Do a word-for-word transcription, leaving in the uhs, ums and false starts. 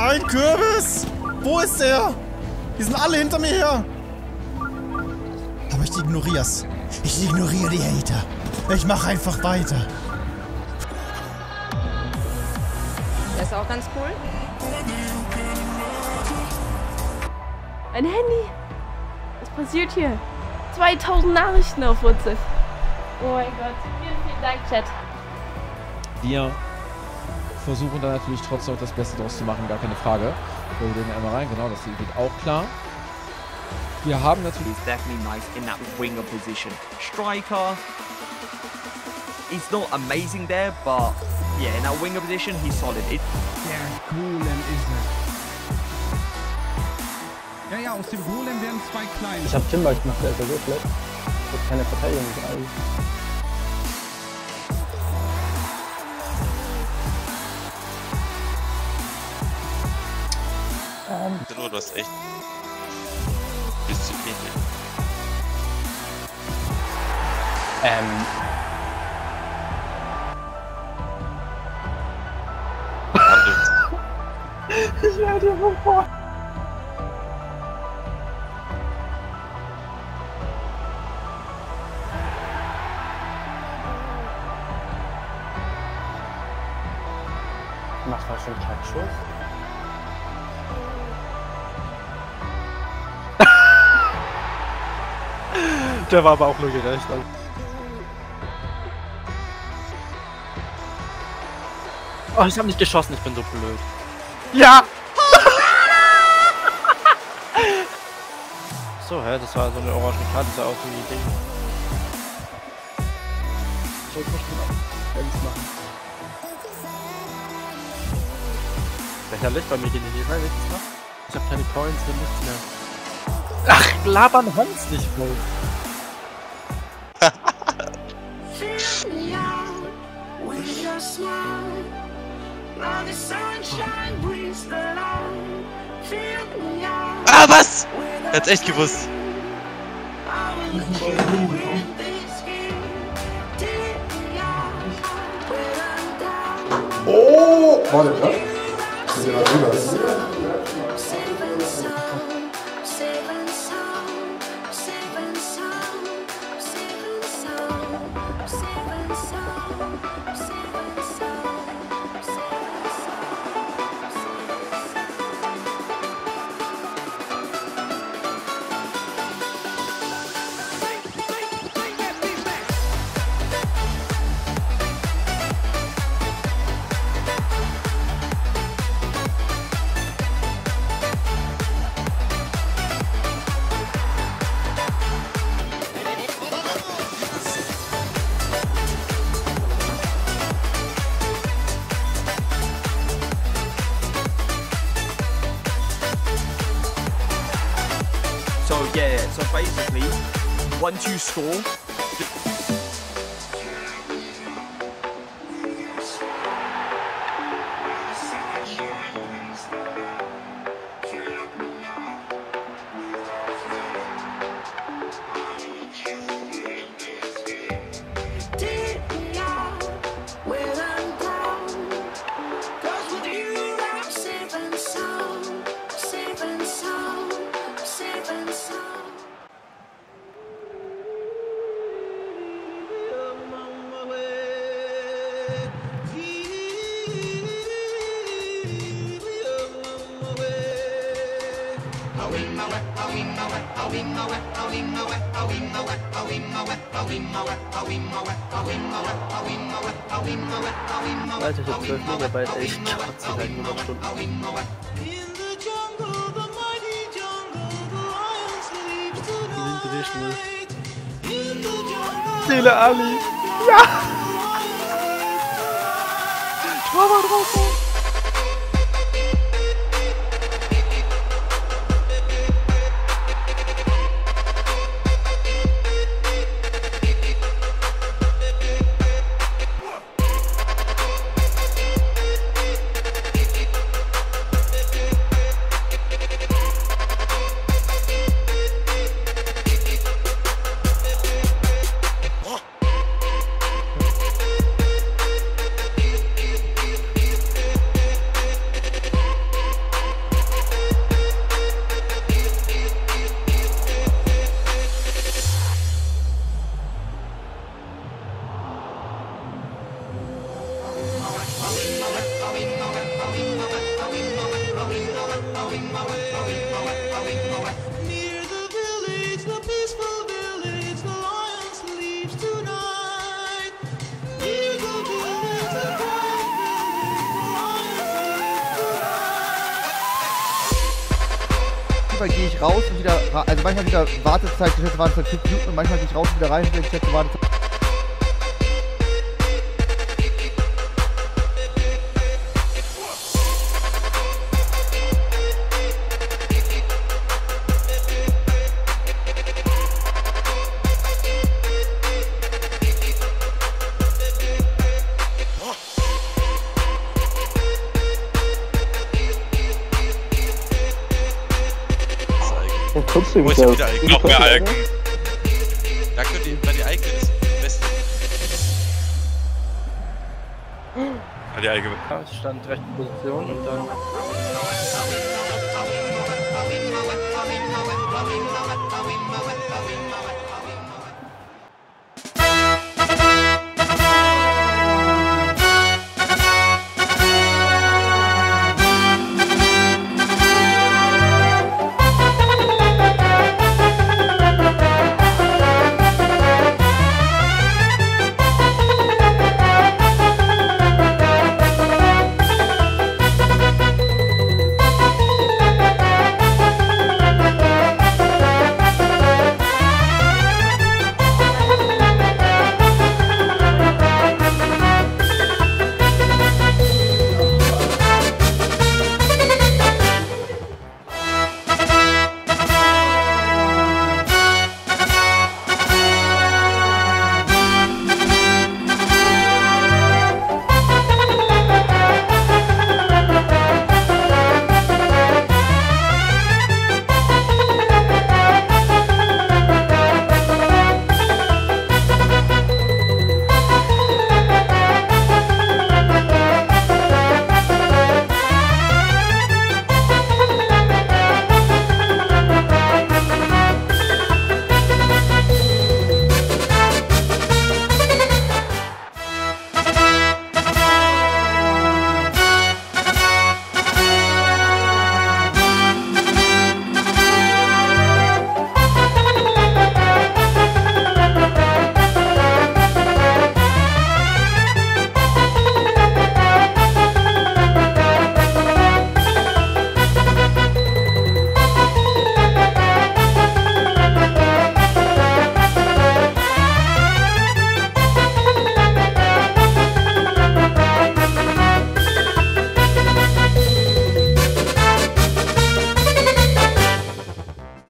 Ein Kürbis! Wo ist der? Die sind alle hinter mir her. Aber ich ignorier's. Ich ignoriere die Hater. Ich mache einfach weiter. Der ist auch ganz cool. Ein Handy. Was passiert hier? zweitausend Nachrichten auf WhatsApp. Oh mein Gott. Vielen, vielen Dank, Chat. Wir versuchen da natürlich trotzdem das Beste draus zu machen, gar keine Frage. Wir gehen einmal rein, genau, das geht auch klar. Wir haben natürlich... He's definitely nice in that winger position. Striker, he's not amazing there, but yeah, in that winger position, he's solid. It Der Golem ist es. Ja, ja, aus dem Golem werden zwei kleine. Ich hab Timber gemacht, der ist ja so schlecht. Das ist keine Verteidigung eigentlich. Ähm. Du hast echt Disziplin. Ähm. Ich werde dir vor. Macht er schon Klackschuss? Der war aber auch nur gerecht. Also. Oh, ich hab nicht geschossen, ich bin so blöd. Ja! So, hä, das war so eine orange Karte, das sah aus wie ein Ding. Ich wollte nicht mal eins machen. Lächerlich, bei mir gehen die Reise nichts mehr. Ich hab keine Coins und nichts mehr. Ach, labern Hans nicht voll. Ah, was? Er hat's echt gewusst. Oh! Warte, was? Das ist ja noch drüber. So yeah, so basically, once you score, Alter, ich hab zwölf Megabyte, ey, ich Gott sei Dank hundert Stunden. Seele Ali! Ja! Ich war mal drauf! manchmal gehe ich raus und wieder, ra- also manchmal wieder Wartezeit, geschätzte Wartezeit fünf Minuten und manchmal gehe ich raus und wieder rein und wieder geschätzte Wartezeit. Wo ist denn wieder Algen? Noch mehr Algen. Da könnt ihr bei die Algen, das ist das Beste. Ah, die Alge. Ja, ich stand rechten Position und dann...